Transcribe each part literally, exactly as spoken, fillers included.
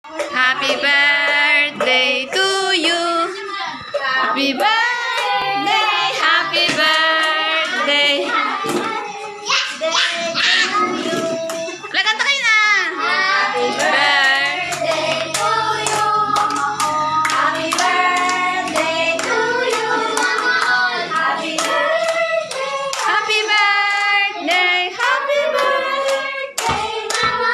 Happy birthday to you. Happy birthday, happy birthday. Wala, kanta kayo na. Happy birthday to you. Happy birthday to you. Happy birthday. Happy birthday, happy birthday, Mama.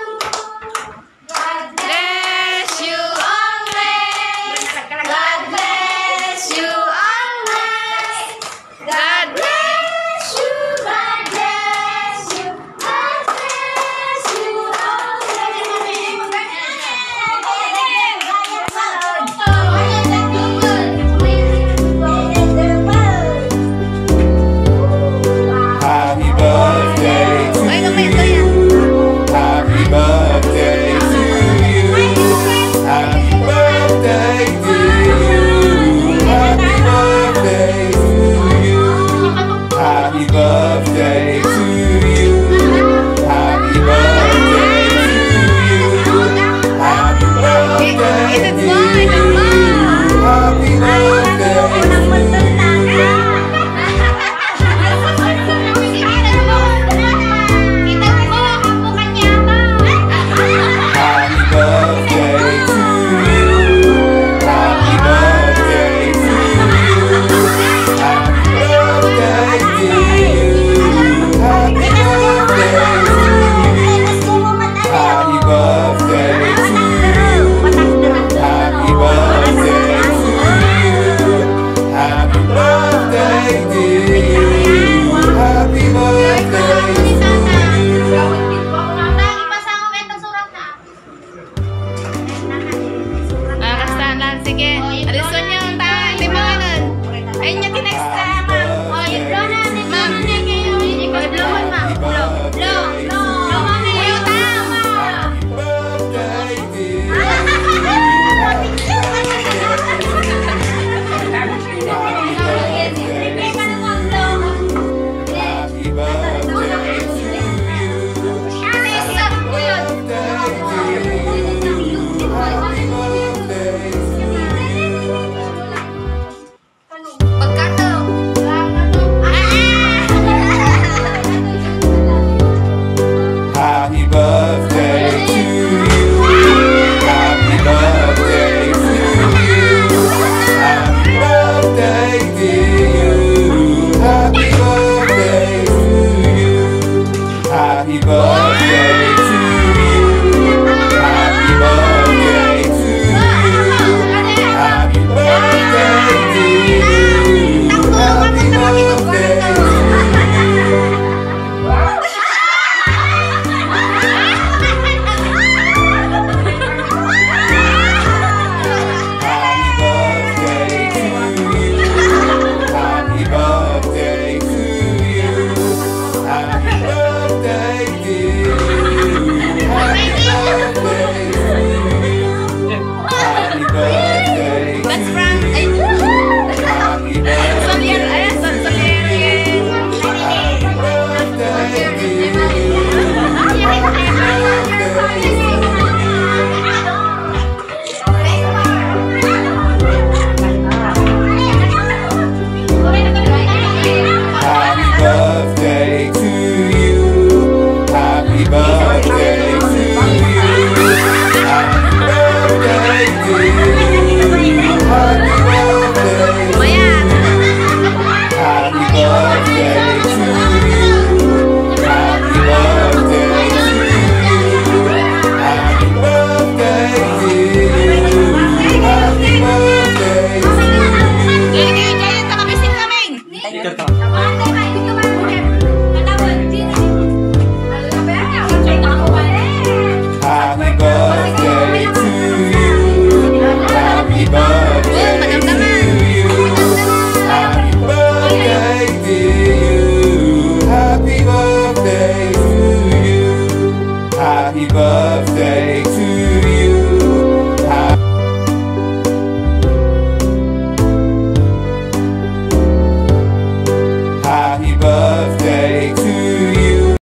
God bless you always. God bless you always. God bless you. God bless you. God bless you Happy birthday to you. Happy birthday to you. Happy birthday to you. Happy birthday to you. Happy birthday to you. Happy birthday to you. Happy birthday to you. Happy birthday. Happy birthday to you. Happy birthday to you. Happy birthday to you. Happy birthday to you. Happy birthday to you. Happy birthday to you. Happy birthday to you. Happy birthday to you. Sige, alisun niyo ang tayo. Limangan. Ayun niya tinext ka, ma'am. O, yung blow na. Ma'am, blow, ma'am. Blow, blow, blow. Blow, tama. Birthday to you. Happy birthday to Happy birthday to you. Happy birthday to you. Happy birthday to you. Happy birthday to you. Happy birthday to you. Happy birthday to you. Happy birthday to you. Happy birthday to you. Happy birthday to you.